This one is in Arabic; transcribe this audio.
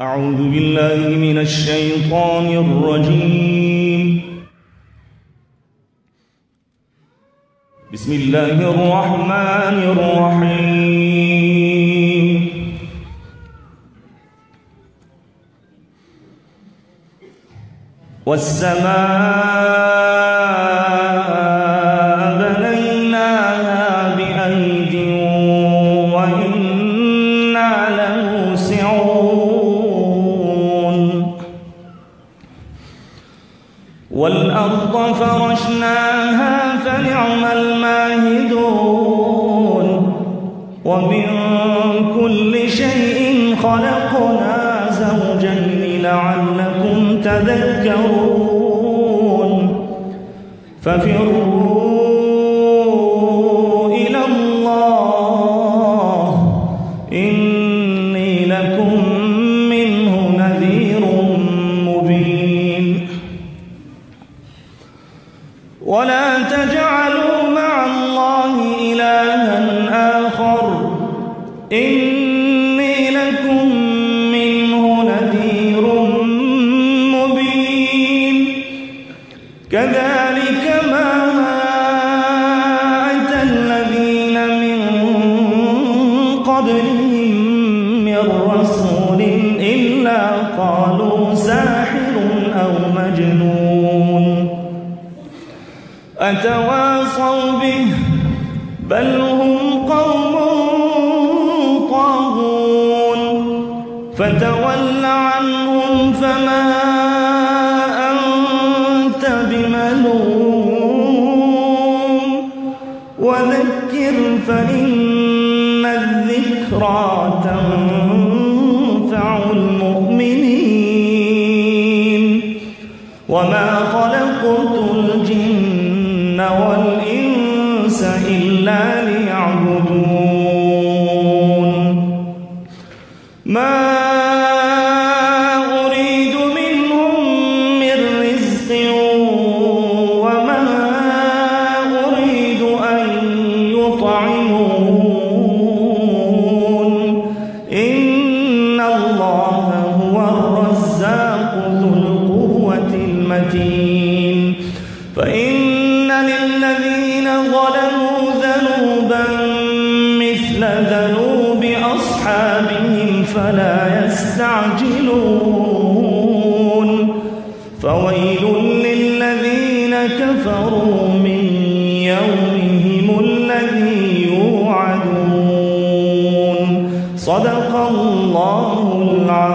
أعوذ بالله من الشيطان الرجيم. بسم الله الرحمن الرحيم. والسماء بنيناها بأيد وإنا لموسعون والأرض فرشناها فنعم الماهدون ومن كل شيء خلقنا زوجين لعلكم تذكرون ففروا إلى الله إني لكم منه نذير مبين. ولا تجعلوا مع الله إلها آخر إني لكم منه نذير مبين. كذلك ما أتى الذين من قبلهم من رسول إلا قالوا ساحر أو مجنون أتواصوا به بل هم قوم طاغون فتول عنهم فما أنت بملوم وذكر فإن الذكرى تنفع المؤمنين. وما خلقت الجن والإنس إلا ليعبدون ما أريد منهم من رزق وما أريد أن يطعمون إن الله هو الرزاق ذو القوة المتين. فإن للذين ظلموا ذنوبا مثل ذنوب أصحابهم فلا يستعجلون فويل للذين كفروا من يومهم الذي يوعدون. صدق الله العظيم.